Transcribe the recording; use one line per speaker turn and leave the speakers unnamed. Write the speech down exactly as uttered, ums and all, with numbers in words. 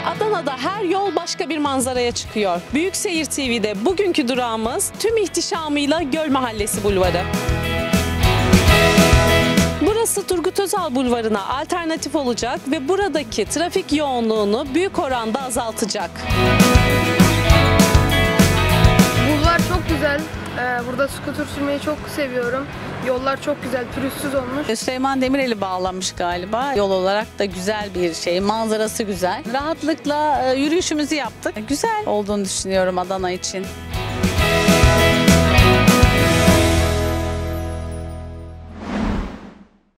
Adana'da her yol başka bir manzaraya çıkıyor. Büyükşehir T V'de bugünkü durağımız tüm ihtişamıyla Göl Mahallesi Bulvarı. Burası Turgut Özal Bulvarı'na alternatif olacak ve buradaki trafik yoğunluğunu büyük oranda azaltacak.
Bulvar çok güzel. Ee, burada skuter sürmeyi çok seviyorum. Yollar çok güzel, pürüzsüz olmuş.
Süleyman Demirel'i bağlamış galiba. Yol olarak da güzel bir şey. Manzarası güzel. Rahatlıkla e, yürüyüşümüzü yaptık. Güzel olduğunu düşünüyorum Adana için.